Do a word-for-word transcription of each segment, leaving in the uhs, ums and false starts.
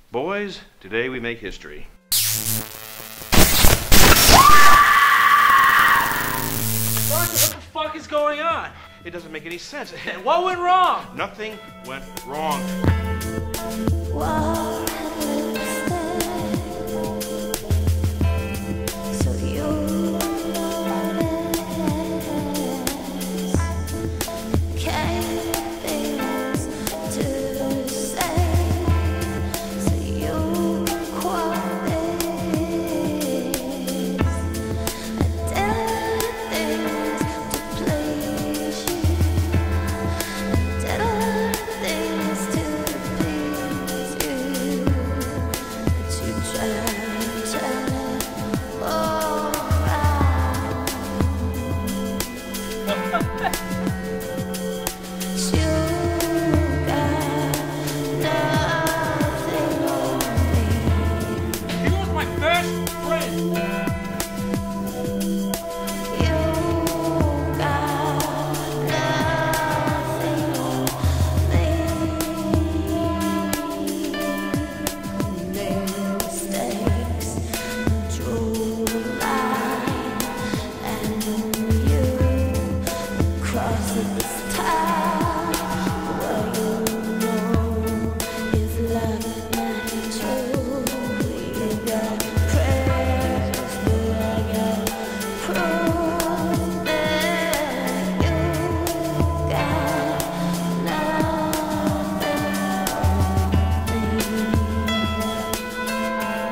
Boys, today we make history. What the fuck is going on? It doesn't make any sense. What went wrong? Nothing went wrong. Whoa.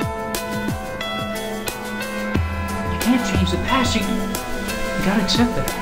You can't change the past. You, you gotta accept that.